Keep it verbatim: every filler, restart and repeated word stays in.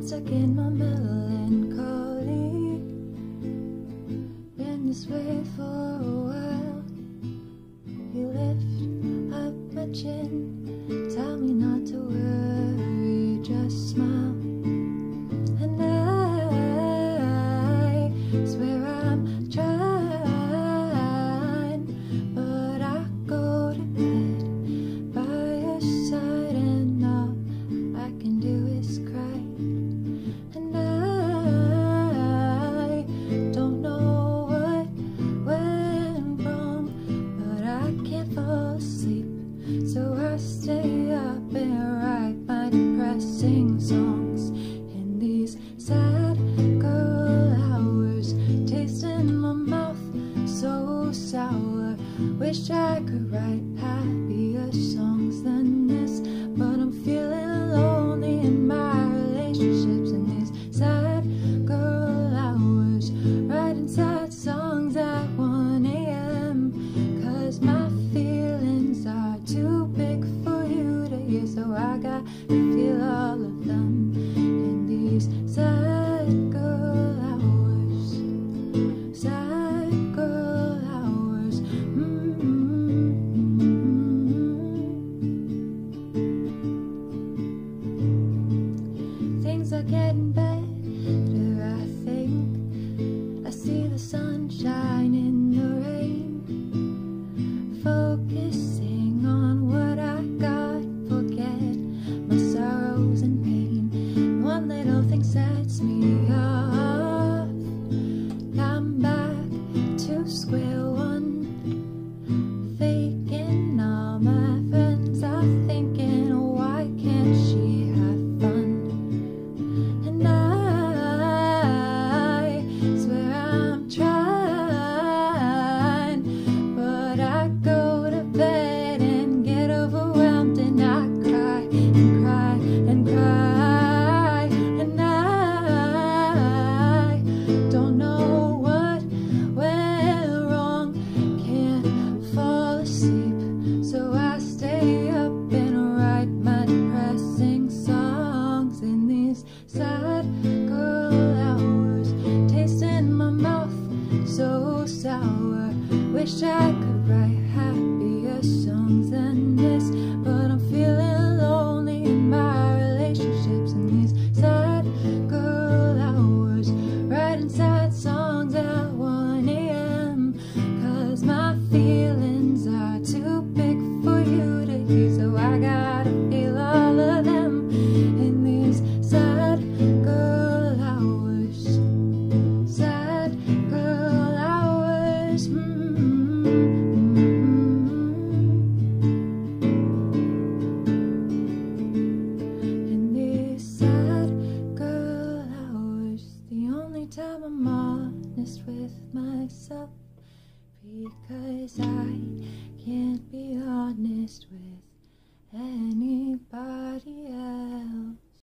stuck in my melancholy. Been this way for a while. You lift up my chin, tell me not to worry, just smile. And I swear I'm trying, but I go to bed by your side, and all I can do is cry. And I don't know what went wrong, but I can't fall asleep, so I stay up and write my depressing songs in these sad girl hours. Taste in my mouth so sour. Wish I could write happier songs than this, but I'm feeling lonely in my relationships in these sad girl hours. Writing sad songs at one A M cause my feelings are too big for you to hear, so I got to feel all of them in these sad girl hours. Sad girl hours. Mm-hmm. Things are getting better, I think. I see the sunshine in the rain. Focusing on what I got, forget my sorrows and pain. One little thing sets me off. I'm back to square one. Faking all my friends are thinking, why can't she have fun? And I swear I'm trying, but I go to bed and get overwhelmed, and I cry and cry and cry. And I don't know what went wrong, can't fall asleep, so I stay up and write my depressing songs in these sad girl hours. Taste in my mouth so sour. Wish I could write happier songs than this, but I'm feeling lonely in my relationships in these sad girl hours. Writing sad songs at one A M cause my feelings are too big for you to hear, so I gotta feel all of them in these sad girl hours. Sad girl hours. Mm-hmm. In these sad girl hours, the only time I'm honest with myself, because I can't be honest with anybody else.